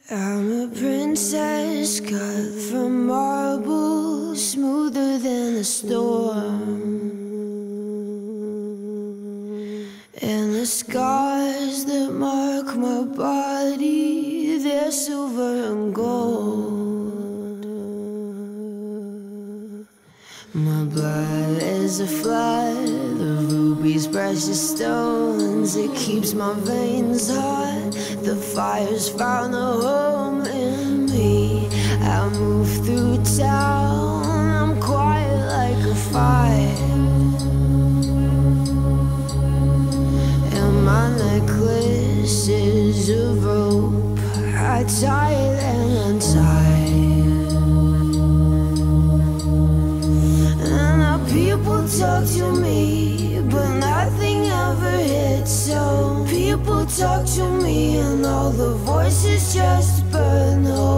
I'm a princess cut from marble, smoother than a storm. And the scars that mark my body, they're silver and gold. My blood is a flood, the rubies, precious stones. It keeps my veins hot, the fire's found a home in me. I move through town, I'm quiet like a fire. And my necklace is of rope, I tie it and untie. People talk to me, but nothing ever hits. So people talk to me, and all the voices just burn.